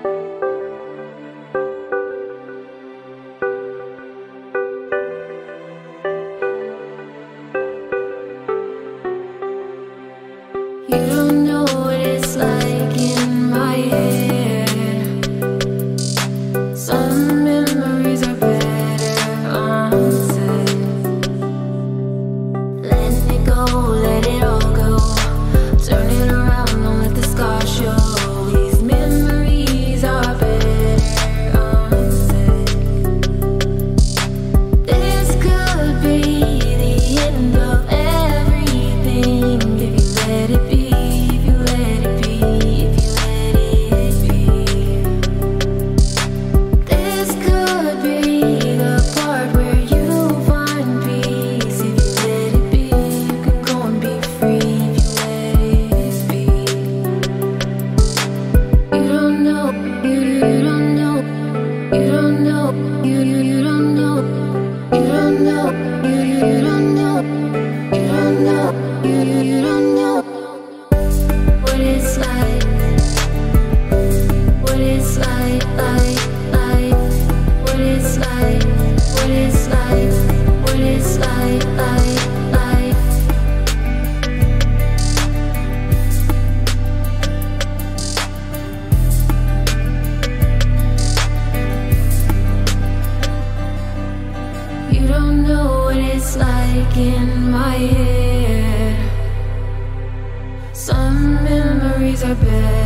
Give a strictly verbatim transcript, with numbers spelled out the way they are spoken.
You don't know what it's like in my head. Some memories are better unsaid. Letting it go, let it all go. Turn it around, don't let the scars show. These memories are better unsaid. This could be the end of everything if you let it be. You don't know what it's like in my head. Some memories are better.